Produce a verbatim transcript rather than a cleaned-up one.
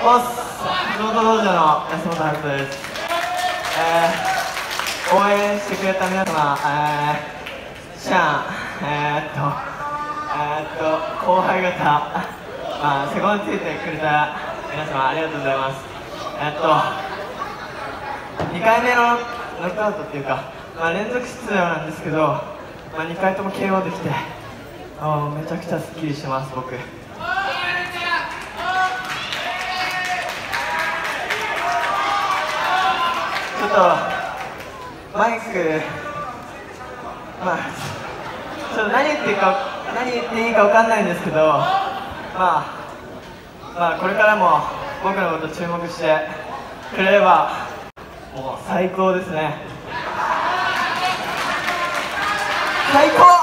ボス地元道場の安本春人です。えー、応援してくれた皆様、えー、シャン、えー、っとえー、っと後輩方、まあ、セコンについてくれた皆様ありがとうございます。えー、っとにかいめのノックアウトっていうか、まあ、連続出場なんですけど、まあ、にかいとも ケーオー できて、あめちゃくちゃすっきりしてます僕。ちょっとマイク、まあちょっと何言っていいか何言っていいか分かんないんですけど、まあまあこれからも僕のこと注目してくれればもう最高ですね。最高。